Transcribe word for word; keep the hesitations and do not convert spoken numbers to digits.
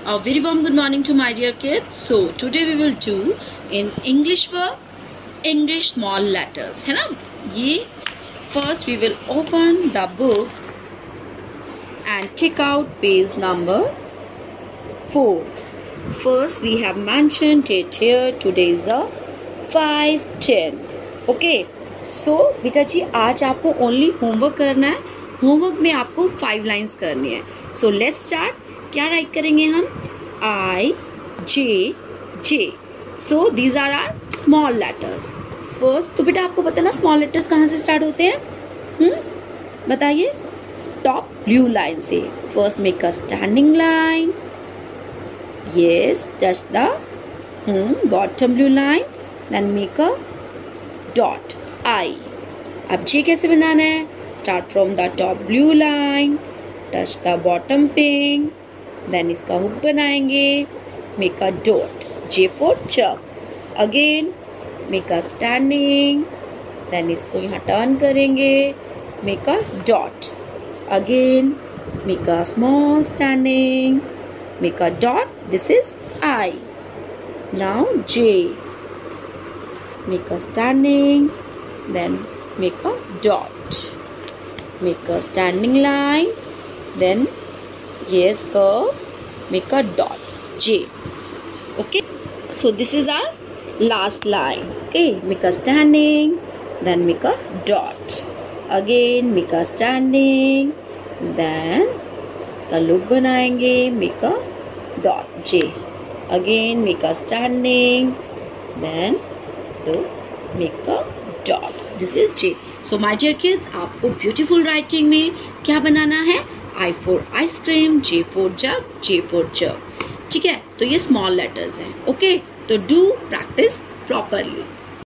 A very warm good morning to my dear kids. So today we will do in English verb English small letters, है ना? ये first we will open the book and take out page number four. First we have mentioned it here. Today is a five ten. Okay. So बेटा जी आज आपको only homework करना है. Homework में आपको फाइव लाइंस करनी है. So let's start. क्या राइट करेंगे हम? I J J. So these are are small letters. First तो बेटा आपको पता ना स्मॉल लेटर्स कहाँ से स्टार्ट होते हैं? हम्म बताइए. टॉप ब्लू लाइन से. First make a standing line. Yes touch the bottom blue line. Then make a dot. I. अब जे कैसे बनाना है? Start from the top blue line, touch the bottom pink, then इसका hook बनाएंगे. Make a dot. J for chuck. Again make a standing, then इसको यहाँ turn करेंगे. Make a dot. Again make a small standing, make a dot. This is I. Now J. Make a standing, then make a dot. Make a standing line, then yes curve, make a dot. J. Okay, so this is our last line. Okay, make a standing, then make a dot. Again make a standing, then इसका look बनाएंगे. make a dot. J. Again make a standing, then make a dot. This is J. So my dear kids, आपको beautiful writing में क्या बनाना है? I for ice cream, J for jug, J for jug. ठीक है, तो ये स्मॉल लेटर्स हैं. ओके, तो डू प्रैक्टिस प्रॉपरली.